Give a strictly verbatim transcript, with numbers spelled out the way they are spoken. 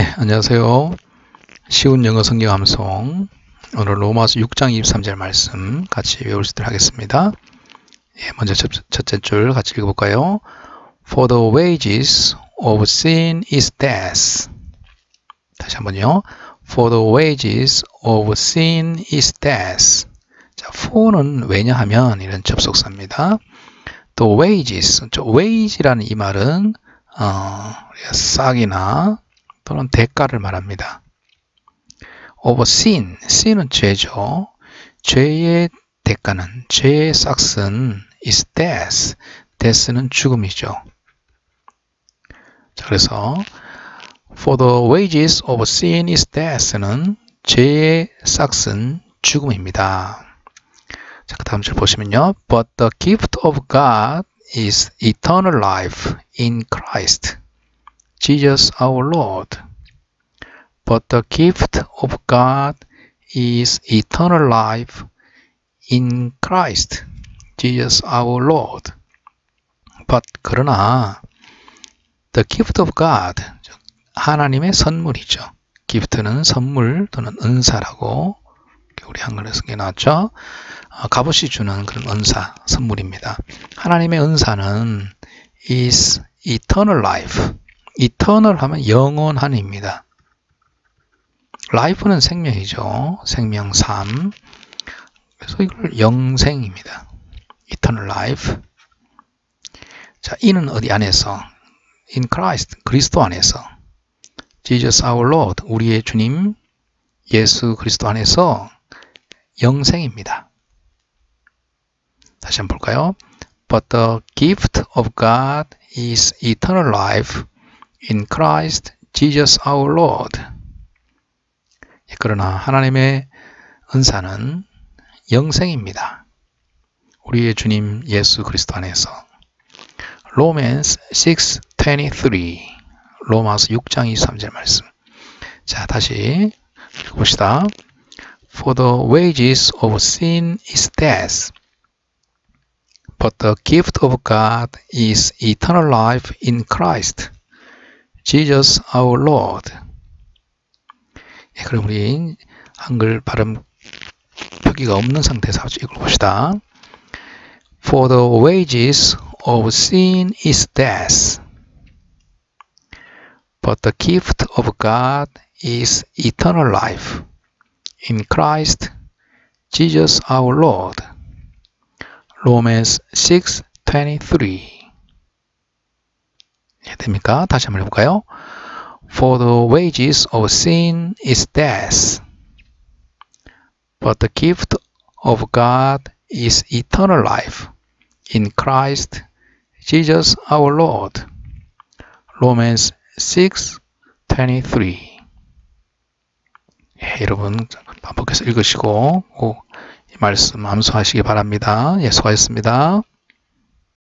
안녕하세요. 쉬운 영어 성경 암송. 오늘 로마서 육 장 이십삼 절 말씀 같이 외울 수 있도록 하겠습니다. 예, 먼저 첫, 첫째 줄 같이 읽어볼까요? For the wages of sin is death. 다시 한번요. For the wages of sin is death. 자, for는 왜냐 하면 이런 접속사입니다. The wages, 저 wage라는 이 말은 어, 싹이나 또는 대가를 말합니다. Of sin, sin은 죄죠. 죄의 대가는, 죄의 싹은 is death. death는 죽음이죠. 자, 그래서 for the wages of sin is death는 죄의 싹은 죽음입니다. 자, 그 다음 줄 보시면요. But the gift of God is eternal life in Christ, Jesus our Lord. But the gift of God is eternal life in Christ, Jesus our Lord. But 그러나 the gift of God, 하나님의 선물이죠. gift는 선물 또는 은사라고 우리 한글에 쓴 게 나왔죠. 값없이 주는 그런 은사, 선물입니다. 하나님의 은사는 is eternal life. eternal 하면 영원한입니다. life는 생명이죠. 생명, 삶. 그래서 이걸 영생입니다. eternal life. 자, 이는 어디 안에서? in Christ, 그리스도 안에서. Jesus our Lord, 우리의 주님 예수 그리스도 안에서 영생입니다. 다시 한번 볼까요? But the gift of God is eternal life in Christ Jesus our Lord. 그러나 하나님의 은사는 영생입니다. 우리의 주님 예수 그리스도 안에서. Romans six twenty-three. 로마서 육 장 이십삼 절 말씀. 자, 다시 읽어봅시다. For the wages of sin is death, but the gift of God is eternal life in Christ, Jesus our Lord. 예, 그럼 우리 한글 발음 표기가 없는 상태에서 읽어봅시다. For the wages of sin is death, but the gift of God is eternal life in Christ, Jesus our Lord. Romans six twenty-three. 예, 됩니까? 다시 한번 해볼까요? For the wages of sin is death, but the gift of God is eternal life in Christ, Jesus our Lord. Romans six twenty-three. 예, 여러분 반복해서 읽으시고 이 말씀 암송하시기 바랍니다. 예, 수고하셨습니다.